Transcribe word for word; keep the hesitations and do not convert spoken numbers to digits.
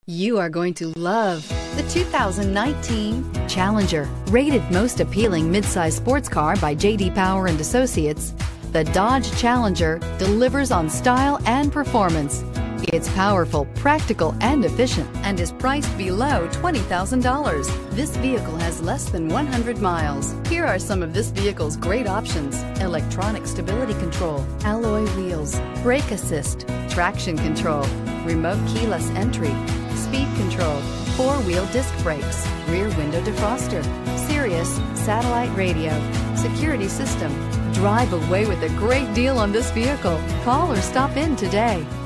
You are going to love the two thousand nineteen Challenger. Rated most appealing midsize sports car by J D Power and Associates, the Dodge Challenger delivers on style and performance. It's powerful, practical, and efficient, and is priced below twenty thousand dollars. This vehicle has less than one hundred miles. Here are some of this vehicle's great options: electronic stability control, alloy wheels, brake assist, traction control, remote keyless entry, speed control, four-wheel disc brakes, rear window defroster, Sirius satellite radio, security system. Drive away with a great deal on this vehicle. Call or stop in today.